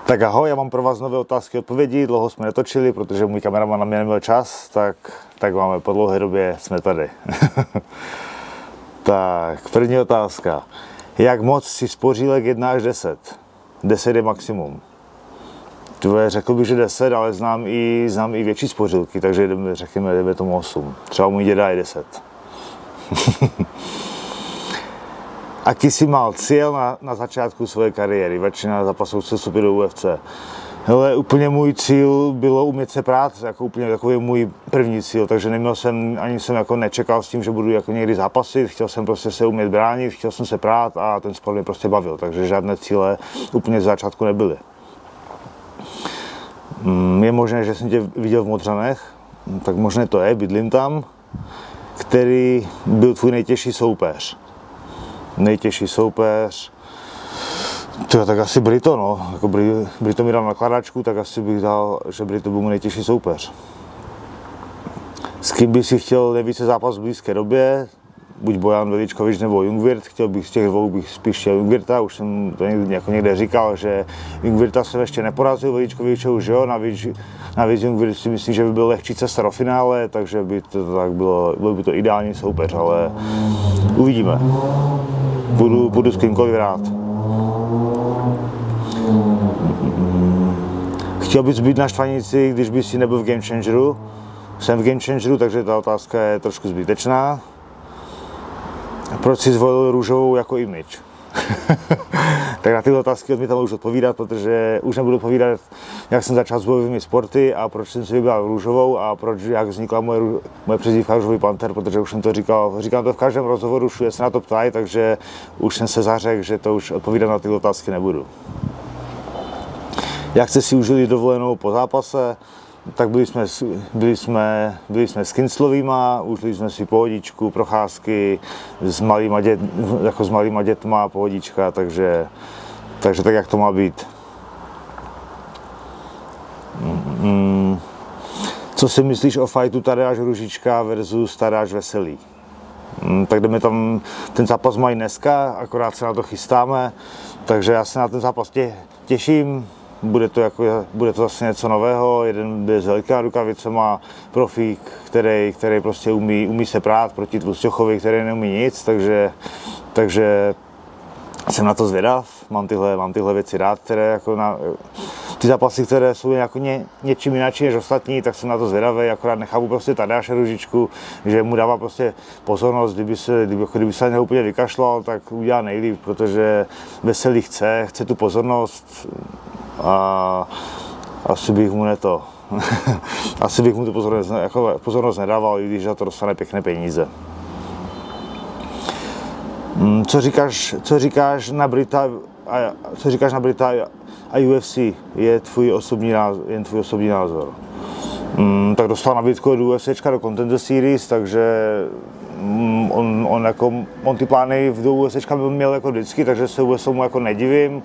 Tak ahoj, já mám pro vás nové otázky a odpovědi, dlouho jsme netočili, protože můj kameraman na mě neměl čas, tak máme po dlouhé době, jsme tady. Tak, první otázka. Jak moc si spořílek 1 až 10? 10 je maximum. Řekl bych, že 10, ale znám i větší spořilky, takže řekněme, jdeme tomu 8. Třeba můj děda je 10. Aký jsi mal cíl na začátku své kariéry? Většina zápasů se vstupy do UFC. Hele, úplně můj cíl bylo umět se prát, jako úplně takový můj první cíl, takže neměl jsem, ani jsem jako nečekal s tím, že budu jako někdy zápasit, chtěl jsem prostě se umět bránit, chtěl jsem se prát a ten sport mě prostě bavil, takže žádné cíle úplně z začátku nebyly. Je možné, že jsem tě viděl v Modřanech, tak možné to je, bydlím tam. Který byl tvůj nejtěžší soupeř? Nejtěžší soupeř, tak asi Brito, no. Jako Brito mi dal nakladačku, tak asi bych dal, že Brito byl můj nejtěžší soupeř. S kým bych si chtěl nejvíce zápas v blízké době? Buď Bojan Veličkovič nebo Jungwirth, chtěl bych z těch dvou, bych spíš chtěl Jungwirtha, už jsem to někde říkal, že Jungwirtha jsem ještě neporazil, Veličkoviče už jo, navíc Jungwirth si myslím, že by byl lehčí cesta do finále, takže by to tak bylo by to ideální soupeř, ale uvidíme. Budu s kýmkoliv rád. Chtěl bys být na Štvanici, když bys si nebyl v Game Changeru? Jsem v Game Changeru, takže ta otázka je trošku zbytečná. Proč jsi zvolil růžovou jako image? Tak na tyhle otázky odmítám už odpovídat, protože už nebudu odpovídat, jak jsem začal s bojovými sporty a proč jsem si vybral růžovou a jak vznikla moje přezdívka Růžový panter, protože už jsem to říkám to v každém rozhovoru, všude se na to ptají, takže už jsem se zařekl, že to už odpovídat na tyhle otázky nebudu. Jak jste si užili dovolenou po zápase? Tak byli jsme s Kinclovýma, užili jsme si pohodičku, procházky s malýma dětma, pohodička, takže tak, jak to má být. Co si myslíš o fightu Tadeáš Růžička versus Tadeáš Veselý? Tak jdeme tam, ten zápas mají dneska, akorát se na to chystáme, takže já se na ten zápas těším. Bude to zase něco nového, jeden je s velkými rukavicema, profík, který prostě umí se prát proti Tlusťochovi, který neumí nic, takže jsem na to zvědav, mám tyhle věci rád, které jako ty zápasy, které jsou jako něčím jináčí než ostatní, tak jsem na to zvědavý, akorát nechápu prostě Tadeáše Růžičku, že mu dává prostě pozornost, kdyby se na něho úplně vykašlal, tak udělá nejlíp, protože Veselý chce tu pozornost. A asi bych mu tu pozornost nedával, i když za to dostane pěkné peníze. Co říkáš na Brita a UFC? Je tvůj osobní názor. Tak dostal nabídku do UFCčka, do Contender Series, takže on ty plány do UFCčka měl jako vždycky, takže se UFC mu jako nedivím.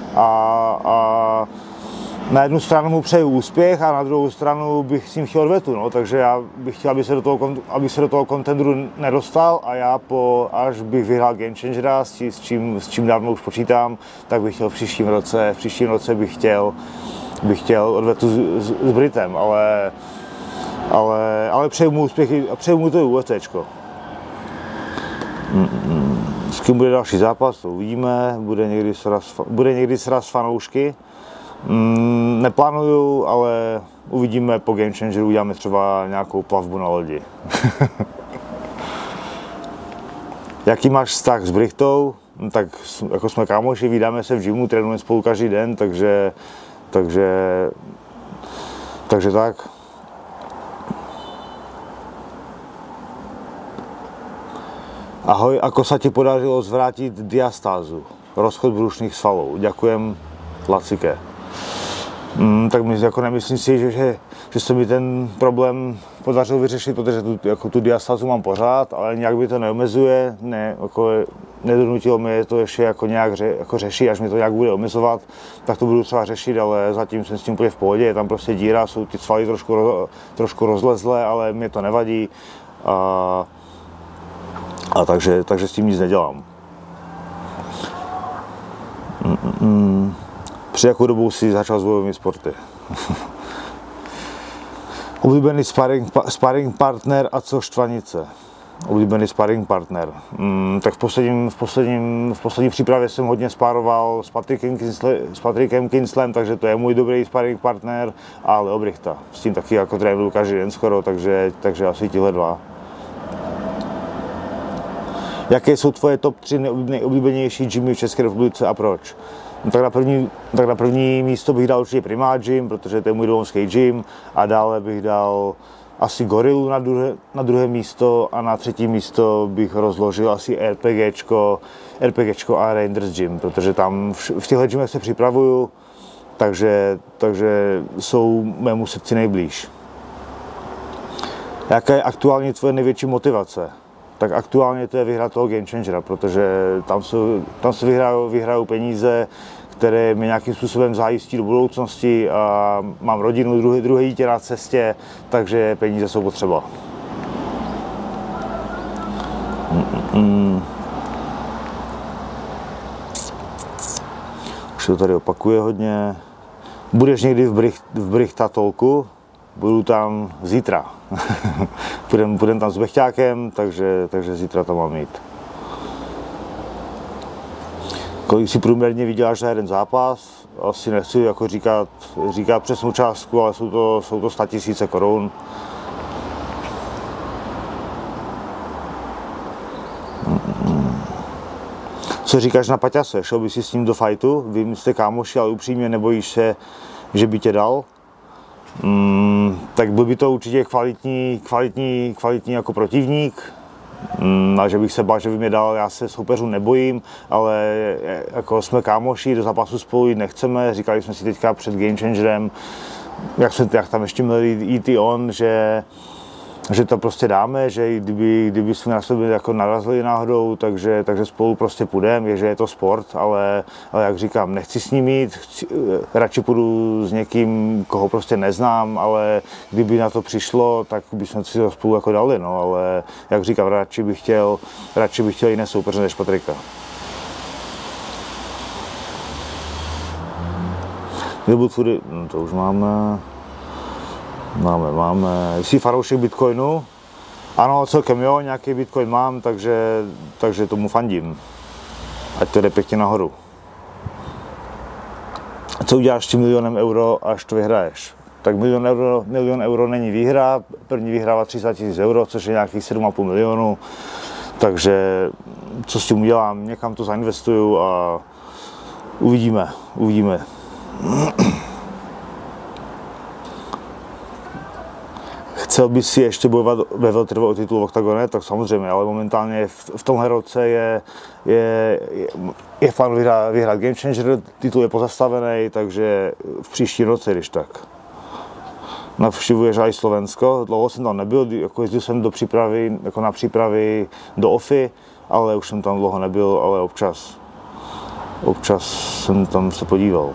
A na jednu stranu mu přeju úspěch a na druhou stranu bych s ním chtěl odvetu, no, takže já bych chtěl, aby se do toho contendru nedostal a já až bych vyhrál Game Changera, s čím dávno už počítám, tak bych chtěl v příštím roce bych chtěl odvetu s Britem, ale přeju mu úspěchy a přeju mu to UFCčko. S kým bude další zápas, to uvidíme, bude někdy sraz fanoušky. Neplánuju, ale uvidíme po Game Changeru, uděláme třeba nějakou plavbu na lodi. Jaký máš vztah s Brichtou? Tak jako jsme kámoši, vídáme se v gymu, trénujeme spolu každý den, takže tak. Ahoj, ako sa ti podařilo zvrátit diastázu, rozchod brušných svalů? Ďakujem, Lacike. Tak jako nemyslím si, že se mi ten problém podařilo vyřešit, protože tu diastázu mám pořád, ale nějak mi to neomezuje, nedonutilo mě to ještě jako nějak řešit, až mi to nějak bude omezovat, tak to budu třeba řešit, ale zatím jsem s tím úplně v pohodě, je tam prostě díra, jsou ty svaly trošku rozlezlé, ale mě to nevadí. Takže s tím nic nedělám. Před jakou dobou si začal s bojovými sporty? Oblíbený sparring partner a co štvanice? Oblíbený sparring partner. Tak v poslední přípravě jsem hodně spároval s Patrickem Kinslem, takže to je můj dobrý sparring partner, a Leo Brichta. S tím taky jako trénuju každý den skoro, takže asi tihle dva. Jaké jsou tvoje top 3 nejoblíbenější gymy v České republice a proč? No, tak na první místo bych dal určitě Primát Gym, protože to je můj domovský gym, a dále bych dal asi Gorilu na druhé místo, a na třetí místo bych rozložil asi RPGčko a Rangers Gym, protože tam v těchto gymech se připravuju, takže jsou mému srdci nejblíž. Jaká je aktuálně tvoje největší motivace? Tak aktuálně to je vyhrát toho Game Changera, protože tam se vyhrajou peníze, které mě nějakým způsobem zajistí do budoucnosti, a mám rodinu, druhé dítě na cestě, takže peníze jsou potřeba. Už to tady opakuje hodně. Budeš někdy v Brichtatolku? Budu tam zítra. Půjdem tam s Bechťákem, takže zítra to mám jít. Kolik si průměrně vyděláš za jeden zápas? Asi nechci jako říkat přesnou částku, ale jsou to 100 000 korun. Co říkáš na Paťase? Šel bys si s ním do fajtu? Vím, jste kámoši, ale upřímně nebojíš se, že by tě dal? Tak byl by to určitě kvalitní jako protivník. A že bych se bál, že by mě dal, já se soupeřů nebojím, ale jako jsme kámoši, do zápasu spolu jít nechceme. Říkali jsme si teďka před Game Changerem, jak tam ještě měl jít i on, že to prostě dáme, že kdyby jsme na sebe jako narazili náhodou, takže spolu prostě půjdeme, že je to sport, ale jak říkám, nechci s ním jít, radši půjdu s někým, koho prostě neznám, ale kdyby na to přišlo, tak bychom si to spolu jako dali, no, ale jak říkám, radši bych chtěl jiné soupeře než Patrika. Nebo to už máme. Máme. Jsi fanoušek Bitcoinu? Ano, celkem jo, nějaký Bitcoin mám, takže tomu fandím. Ať to jde pěkně nahoru. Co uděláš s tím 1 000 000 euro, až to vyhraješ? Tak 1 000 000 euro není výhra, první vyhrává 30 000 euro, což je nějakých 7,5 milionu. Takže co s tím udělám? Někam to zainvestuju a uvidíme. Chcel bys si ještě bojovat ve welterweightu o titul v oktagone? Tak samozřejmě, ale momentálně v tomhle roce je plán vyhrát Game Changer, titul je pozastavený, takže v příští roce, když tak. Navštěvuješ i Slovensko, dlouho jsem tam nebyl, jako jezdil jsem do přípravy, jako na přípravy do OFI, ale už jsem tam dlouho nebyl, ale občas jsem tam se podíval.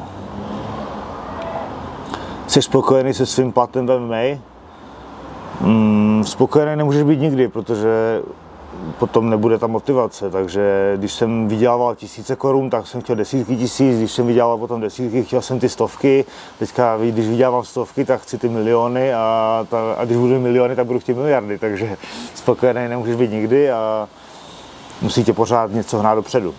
Jsi spokojený se svým platem v MMA? Spokojený nemůžeš být nikdy, protože potom nebude ta motivace, takže když jsem vydělával 1000 korun, tak jsem chtěl desítky tisíc, když jsem vydělával potom desítky, chtěl jsem ty stovky, teďka když vydělávám stovky, tak chci ty miliony, a když budu miliony, tak budu chtít miliardy, takže spokojený nemůžeš být nikdy a musí tě pořád něco hnát dopředu.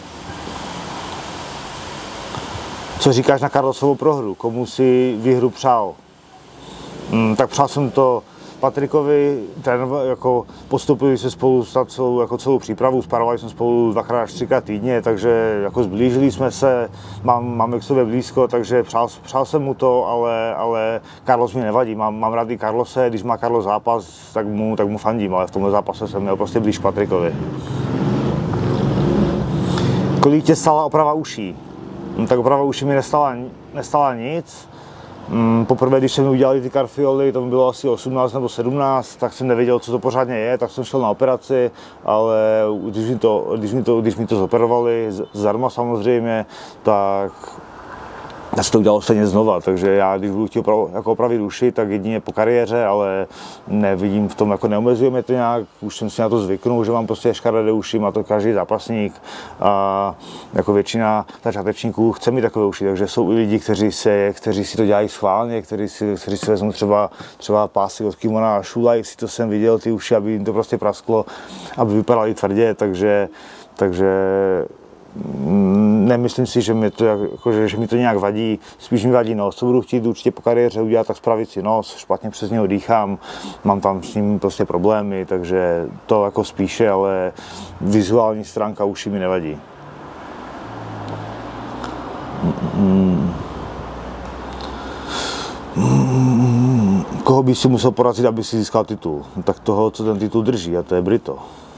Co říkáš na Carlosovou prohru? Komu si výhru přál? Tak přál jsem to Patrikovi, jako postupili se spolu celou přípravu, sparovali jsme spolu 2x až 3x týdně, takže jako zblížili jsme se, máme k sobě blízko, takže přál jsem mu to, ale Carlos mi nevadí, mám rád i Carlose, když má Carlos zápas, tak mu fandím, ale v tomhle zápase jsem měl prostě blíž k Patrikovi. Kolik tě stála oprava uší? Tak oprava uší mi nestala nic. Poprvé, když jsme udělali ty karfioly, to mi bylo asi 18 nebo 17, tak jsem nevěděl, co to pořádně je, tak jsem šel na operaci, ale když mi to zoperovali, zdarma samozřejmě, já se to udělalo stejně znova, takže já, když budu chtít jako opravit uši, tak jedině po kariéře, ale nevidím v tom, jako neomezuje mě to nějak, už jsem si na to zvyknul, že mám prostě škaredé uši, má to každý zápasník a jako většina začátečníků chce mít takové uši, takže jsou i lidi, kteří si to dělají schválně, kteří si vezmou třeba pásy od kimona a šulají si to, jsem viděl ty uši, aby jim to prostě prasklo, aby vypadaly tvrdě, takže nemyslím si, že mi to nějak vadí, spíš mi vadí nos, co budu chtít určitě po kariéře udělat, tak spravit si nos, špatně přes něho dýchám, mám tam s ním prostě problémy, takže to jako spíše, ale vizuální stránka uší mi nevadí. Koho by si musel porazit, aby si získal titul? No, tak toho, co ten titul drží, a to je Brito.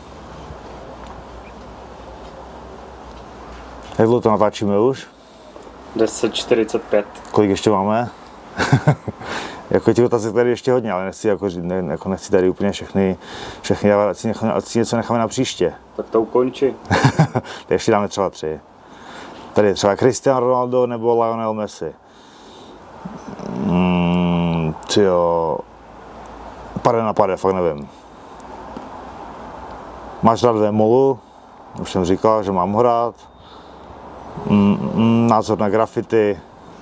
Jak dlouho to natáčíme už? 10:45. Kolik ještě máme? Jako těch otázek tady ještě hodně, ale nechci tady úplně všechny ať si něco necháme na příště. Tak to ukončí. Ještě dáme třeba 3. Tady je třeba Cristiano Ronaldo nebo Lionel Messi. Pade na pade, fakt nevím. Máš rád Vémolu? Už jsem říkal, že mám ho rád. Názor na graffiti.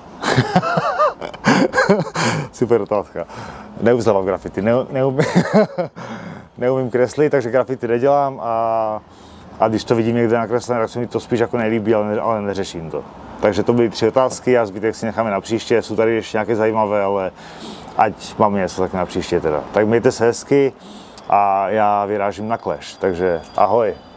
Super otázka. Neuznávám graffiti. Neumím kreslit, takže graffiti nedělám a když to vidím někde nakreslené, tak se mi to spíš jako nelíbí, ale neřeším to. Takže to byly 3 otázky a zbytek si necháme na příště. Jsou tady ještě nějaké zajímavé, ale ať máme něco tak na příště teda. Tak mějte se hezky a já vyrážím na Clash, takže ahoj.